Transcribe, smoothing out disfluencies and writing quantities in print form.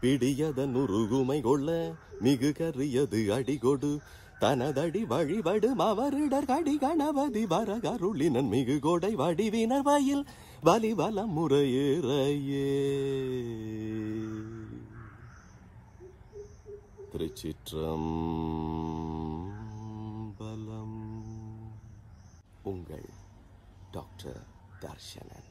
பிடியதன் உருகுமை கொள்ள மிகு கரியது அடிகொடு தனதடி வழிபடும் அவரிடர் கடி கணபதி வரகருளினன் மிகு கொடை வடிவினர் வயல் வலிவலம் முறையேறையே. திருச்சிற்றம்பலம். உங்கள் டாக்டர் தர்ஷனன்.